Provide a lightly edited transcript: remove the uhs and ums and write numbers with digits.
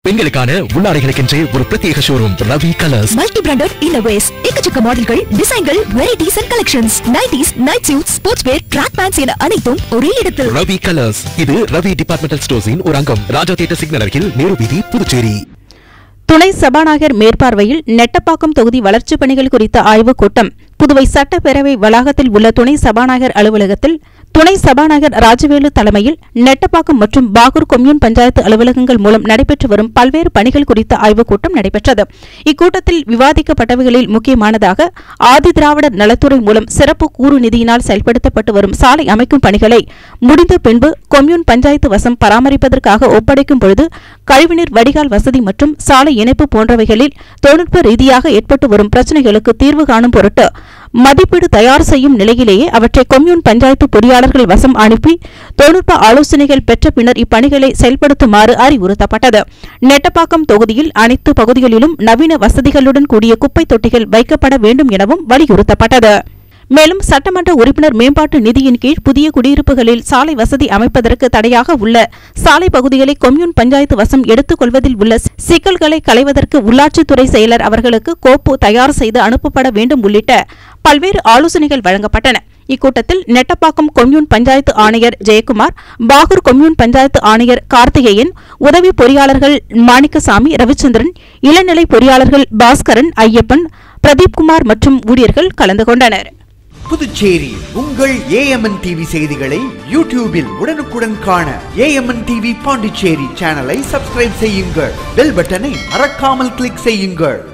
பெண்களுக்கான உள்ளாடைகளுக்கென்றே ஒரு பிரத்யேக showroom Ravi colours. Multi branded innerwears, எக்கச்சக்க மாடல்கள், டிசைன்கள், varieties and collections, nighties, night suits, sports wear, track pants என அனைத்தும் ஒரே இடத்தில். ரவி கலர்ஸ். இது ரவி டிபார்ட்மெண்டல் ஸ்டோர்ஸின் ஒரு அங்கம். ராஜா தியேட்டர் சிக்னல் அருகில், நேரு வீதி, புதுச்சேரி. துணை சபாநாயகர் மேற்பார்வையில் நெட்டப்பாக்கம் தொகுதி வளர்ச்சிப் பணிகள் குறித்த ஆய்வுக் கூட்டம் புதுவை சட்டப்பேரவை வளாகத்தில் உள்ள துணை சபாநாயகர் அலுவலகத்தில் துணை சபாநாயகர் ராஜவேலு தலைமையில் நெட்டப்பாக்கம் மற்றும் பாகூர் கொம்யூன் பஞ்சாயத்து அலுவலகங்கள் மூலம் நடைபெற்று வரும் பல்வேறு பணிகள் குறித்த ஆய்வுக் கூட்டம் நடைபெற்றது. இக்கூட்டத்தில் விவாதிக்கப்பட்டவைகளில் முக்கியமானதாக ஆதி திராவிடர் நலத்துறை மூலம் சிறப்பு கூறு நிதியினால் செயல்படுத்தப்பட்டு வரும் சாலை அமைக்கும் பணிகளை முடிந்த பின்பு கொம்யூன் பஞ்சாயத்து வசம் பராமரிப்பதற்காக ஒப்படைக்கும் பொழுது கழிவுநீர் வடிகால் வசதி மற்றும் சாலை இணைப்பு போன்றவைகளில் தொழில்நுட்ப ரீதியாக ஏற்பட்டு வரும் பிரச்சினைகளுக்கு தீர்வு காணும் பொருட்டு மதிப்பீடு தயார் செய்யும் நிலையிலேயே அவற்றை கொம்யூன் பஞ்சாயத்து பொறியாளர்கள் வசம் அனுப்பி தொழில்நுட்ப ஆலோசனைகள் பெற்ற பின்னர் இப்பணிகளை செயல்படுத்துமாறு அறிவுறுத்தப்பட்டது. நெட்டப்பாக்கம் தொகுதியில் அனைத்து பகுதிகளிலும் நவீன வசதிகளுடன் கூடிய குப்பை தொட்டிகள் வைக்கப்பட வேண்டும் எனவும் வலியுறுத்தப்பட்டது. மேலும் சட்டமன்ற உறுப்பினர் மேம்பாட்டு நிதியின் கீழ் புதிய குடியிருப்புகளில் சாலை வசதி அமைப்பதற்கு தடையாக உள்ள சாலை பகுதிகளை கொம்யூன் பஞ்சாயத்து வசம் எடுத்துக் கொள்வதில் உள்ள சிக்கல்களை களைவதற்கு உள்ளாட்சித்துறை செயலர் அவர்களுக்கு கோப்பு தயார் செய்து அனுப்பப்பட வேண்டும் உள்ளிட்ட பல்வேறு ஆலோசனைகள் வழங்கப்பட்டன. இக்கூட்டத்தில் நெட்டப்பாக்கம் கொம்யூன் பஞ்சாயத்து ஆணையர் ஜெயக்குமார், பாகூர் கொம்யூன் பஞ்சாயத்து ஆணையர் கார்த்திகேயன், உதவி பொறியாளர்கள் மாணிக்கசாமி, ரவிச்சந்திரன், இளநிலை பொறியாளர்கள் பாஸ்கரன், ஐயப்பன், பிரதீப்குமார் மற்றும் ஊழியர்கள் கலந்து கொண்டனர். புதுச்சேரி உங்கள் AMNTV செய்திகளை யூடியூபில் உடனுக்குடன் காண AMNTV பாண்டிச்சேரி சேனலை சப்ஸ்கிரைப் செய்யுங்கள். பெல் பட்டனை மறக்காமல் கிளிக் செய்யுங்கள்.